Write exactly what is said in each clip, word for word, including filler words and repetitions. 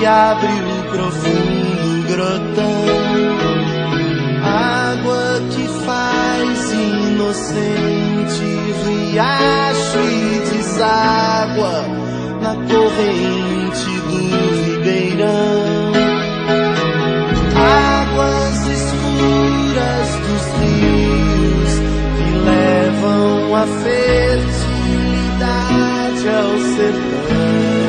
que abre o profundo grotão, água que faz inocente riacho e deságua na corrente do ribeirão. Águas escuras dos rios que levam a fertilidade ao sertão.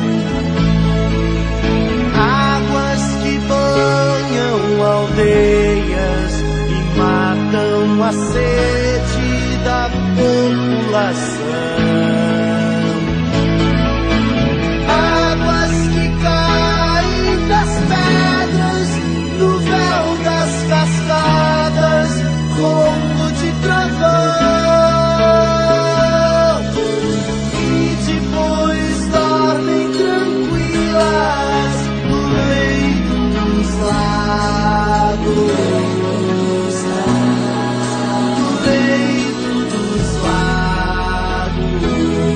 Águas que banham aldeias e matam a sede da população. Águas que caem das pedras no véu das cascadas, ronco de trovão. E depois dormem tranquilas no leito dos lagos. No leito dos lagos.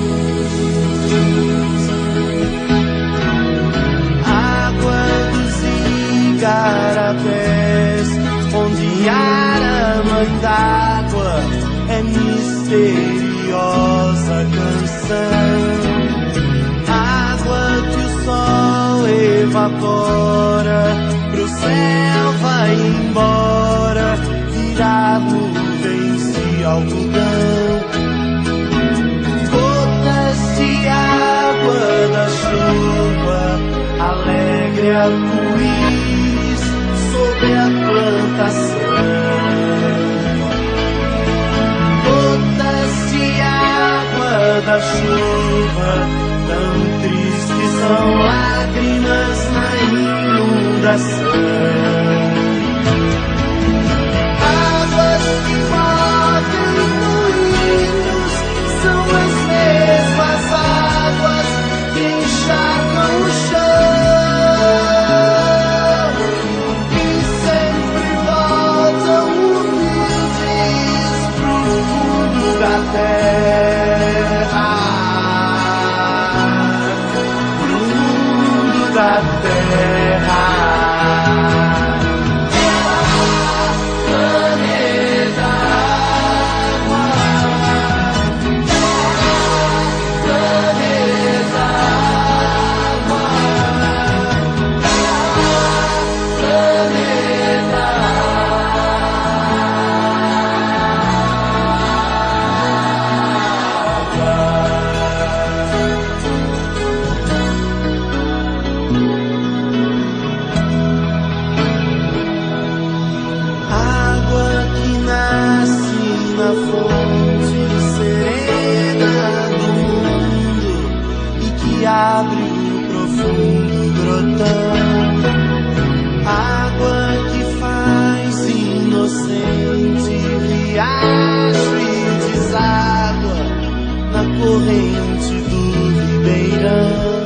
Água dos igarapés, onde a mãe d'água é misteriosa canção. Água que o sol evapora, pro céu vai embora, virar nuvens de algodão. Gotas de água da chuva, alegre arco-íris sobre a plantação. Gotas de água da chuva, tão tristes são lágrimas na inundação. Águas que movem moinhos são as mesmas águas que encharcam o chão. E sempre voltam humildes pro fundo da terra. Pro fundo da terra. Abre o profundo grotão, água que faz inocente riacho e deságua na corrente do ribeirão.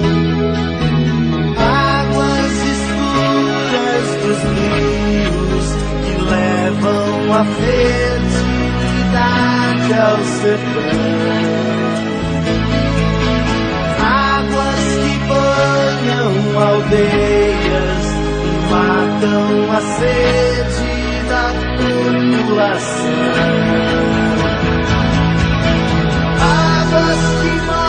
Águas escuras dos rios que levam a fertilidade ao sertão. Aldeias e matam a sede da população. Águas que